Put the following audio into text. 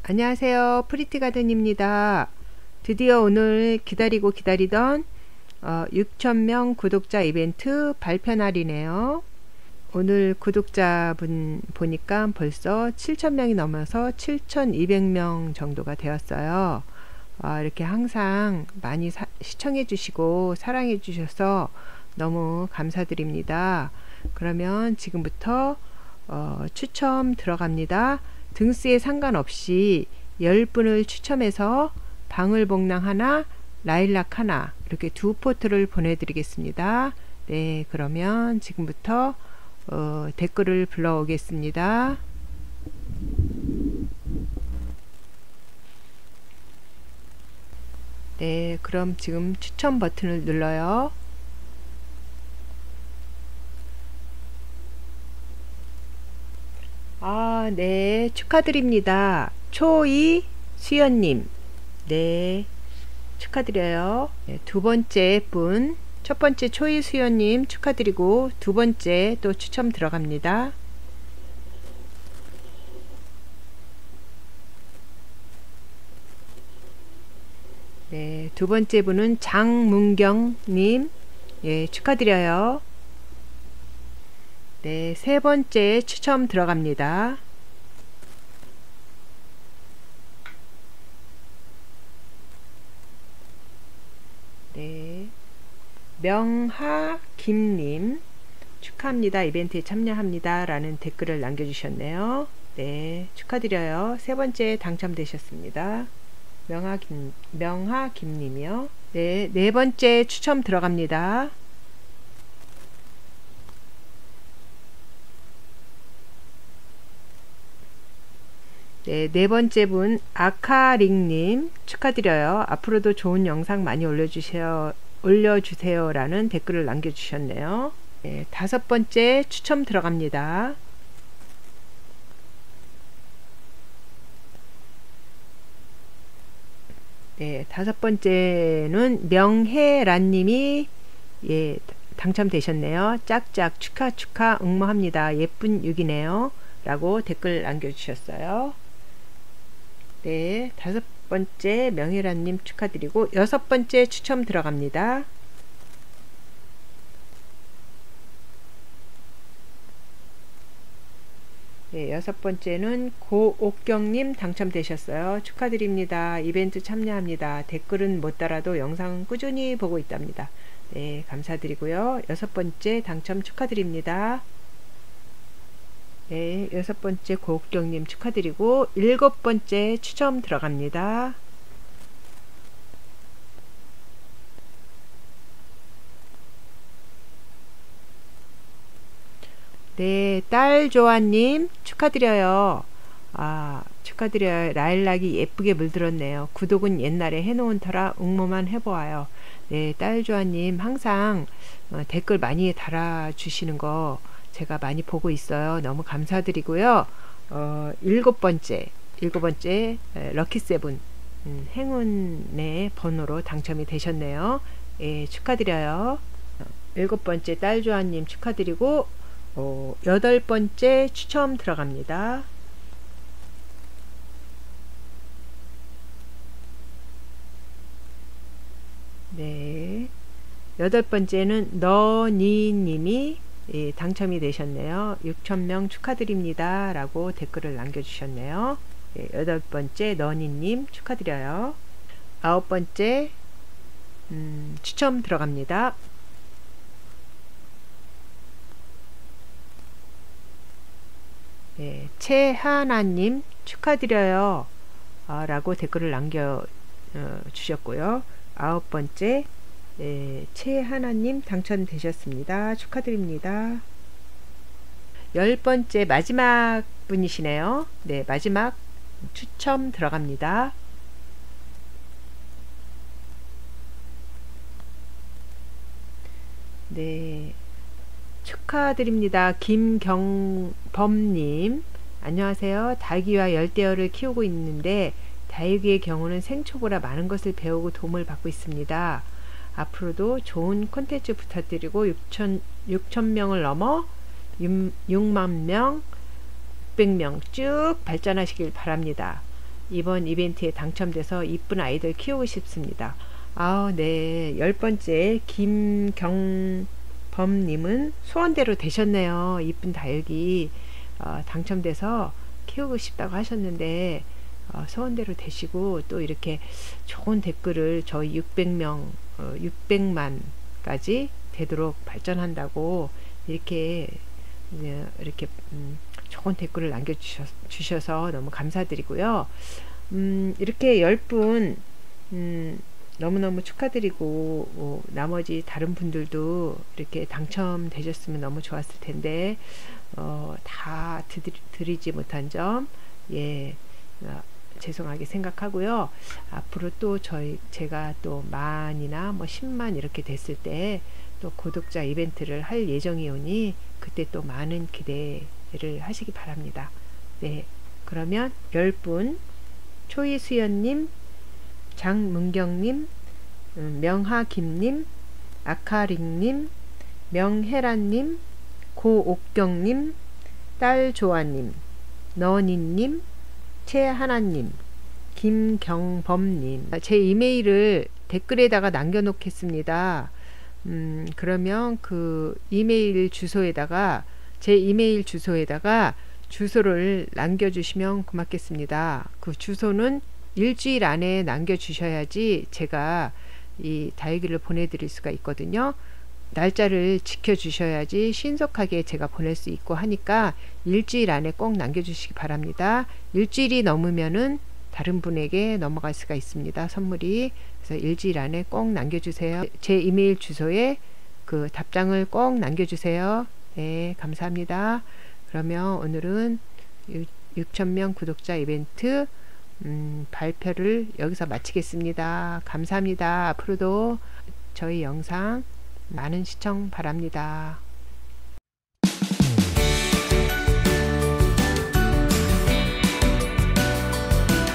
안녕하세요. 프리티가든입니다. 드디어 오늘 기다리던 6,000명 구독자 이벤트 발표 날이네요. 오늘 구독자분 보니까 벌써 7,000명이 넘어서 7,200명 정도가 되었어요. 이렇게 항상 많이 시청해 주시고 사랑해 주셔서 너무 감사드립니다. 그러면 지금부터 추첨 들어갑니다. 등수에 상관없이 10분을 추첨해서 방울복랑 하나, 라일락 하나 이렇게 두 포트를 보내드리겠습니다. 네, 그러면 지금부터 댓글을 불러오겠습니다. 네, 그럼 지금 추첨 버튼을 눌러요. 네, 축하드립니다. 초이 수연님. 네, 축하드려요. 네, 두 번째 분, 첫 번째 초이 수연님 축하드리고 두 번째 또 추첨 들어갑니다. 네, 두 번째 분은 장문경님. 예, 축하드려요. 네, 세 번째 추첨 들어갑니다. 네, 명하김님 축하합니다. 이벤트에 참여합니다. 라는 댓글을 남겨주셨네요. 네, 축하드려요. 세 번째 당첨되셨습니다. 명하김님이요. 네, 네 번째 추첨 들어갑니다. 네, 네 번째 분 아카링님 축하드려요. 앞으로도 좋은 영상 많이 올려주세요 라는 댓글을 남겨주셨네요. 네, 다섯 번째 추첨 들어갑니다. 네, 다섯 번째는 명혜란님이 당첨되셨네요. 짝짝 축하 응모합니다. 예쁜 6이네요 라고 댓글 남겨주셨어요. 네, 다섯 번째 명혜란님 축하드리고 여섯 번째 추첨 들어갑니다. 네, 여섯 번째는 고옥경님 당첨되셨어요. 축하드립니다. 이벤트 참여합니다. 댓글은 못 달아도 영상은 꾸준히 보고 있답니다. 네, 감사드리고요. 여섯 번째 당첨 축하드립니다. 네, 여섯 번째 고옥경님 축하드리고 일곱 번째 추첨 들어갑니다. 네, 딸조아님 축하드려요. 축하드려요. 라일락이 예쁘게 물들었네요. 구독은 옛날에 해놓은 터라 응모만 해보아요. 네, 딸조아님 항상 댓글 많이 달아주시는 거 제가 많이 보고 있어요. 너무 감사드리고요. 일곱 번째 럭키세븐 행운의 번호로 당첨이 되셨네요. 예, 축하드려요. 일곱 번째 딸조아님 축하드리고 여덟 번째 추첨 들어갑니다. 네, 여덟 번째는 너니님이 당첨이 되셨네요. 6,000명 축하드립니다 라고 댓글을 남겨주셨네요. 여덟 번째 너니님 축하드려요. 아홉 번째 추첨 들어갑니다. 네, 최하나님 축하드려요 라고 댓글을 남겨주셨고요. 아홉 번째 최하나님 당첨되셨습니다. 축하드립니다. 열 번째 마지막 분이시네요. 네, 마지막 추첨 들어갑니다. 네, 축하드립니다. 김경범님 안녕하세요. 닭이와 열대어를 키우고 있는데 다육이의 경우는 생초보라 많은 것을 배우고 도움을 받고 있습니다. 앞으로도 좋은 콘텐츠 부탁드리고 6,000명을 넘어 6만 명, 600명 쭉 발전하시길 바랍니다. 이번 이벤트에 당첨돼서 이쁜 아이들 키우고 싶습니다. 아, 네. 10번째 김경범님은 소원대로 되셨네요. 이쁜 다육이 당첨돼서 키우고 싶다고 하셨는데 소원대로 되시고 또 이렇게 좋은 댓글을 저희 600만까지 되도록 발전한다고 이렇게 좋은 댓글을 남겨주셔서 너무 감사드리고요. 이렇게 10분 너무너무 축하드리고 나머지 다른 분들도 이렇게 당첨되셨으면 너무 좋았을 텐데 다 드리지 못한 점 죄송하게 생각하고요. 앞으로 또 제가 또 만이나 뭐 10만 이렇게 됐을 때 또 구독자 이벤트를 할 예정이오니 그때 또 많은 기대를 하시기 바랍니다. 네, 그러면 10분 초이수연님, 장문경님, 명하김님, 아카링님, 명혜란님, 고옥경님, 딸조아님, 너니님, 최하나님, 김경범님, 제 이메일을 댓글에다가 남겨놓겠습니다. 그러면 그 이메일 주소에다가 제 이메일 주소에다가 주소를 남겨주시면 고맙겠습니다. 그 주소는 일주일 안에 남겨주셔야지 제가 이 다육이를 보내드릴 수가 있거든요. 날짜를 지켜주셔야지 신속하게 제가 보낼 수 있고 하니까 일주일 안에 꼭 남겨주시기 바랍니다. 일주일이 넘으면은 다른 분에게 넘어갈 수가 있습니다. 선물이. 그래서 일주일 안에 꼭 남겨주세요. 제 이메일 주소에 그 답장을 꼭 남겨주세요. 네, 감사합니다. 그러면 오늘은 6,000명 구독자 이벤트 발표를 여기서 마치겠습니다. 감사합니다. 앞으로도 저희 영상 많은 시청 바랍니다.